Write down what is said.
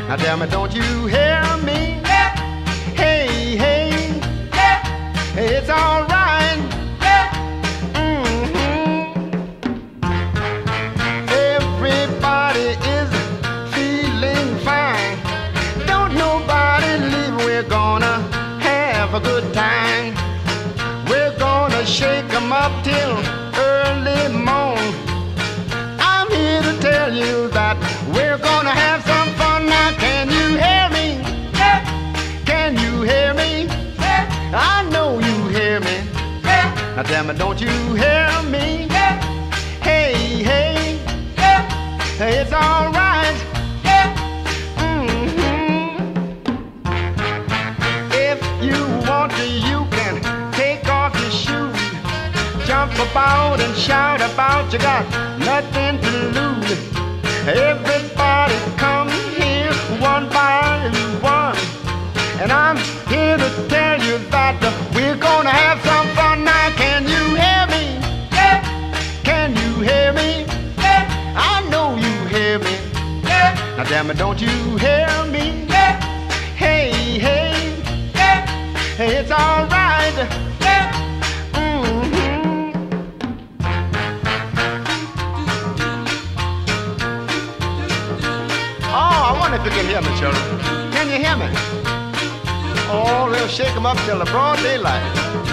Now tell me, don't you hear me? Hey, hey, it's all right. Everybody is feeling fine. Don't nobody leave. We're gonna have a good time. We're gonna shake 'em up till early morn. I'm here to tell you that we're gonna have some fun. Now can you hear me? Can you hear me? I know you hear me. Now tell me, don't you hear me? Hey, hey, it's all right. If you want to, you can take off your shoes, jump about and shout about. You got nothing to lose. Everybody come here one by one, and I'm here to tell you that we're gonna have some fun. Now can you hear me? Can you hear me? I know you hear me. Now tell me, don't you hear me? Hey, hey, it's all right. Oh, I wonder if you can hear me, children. Can you hear me? Oh, we'll shake 'em up till the broad daylight.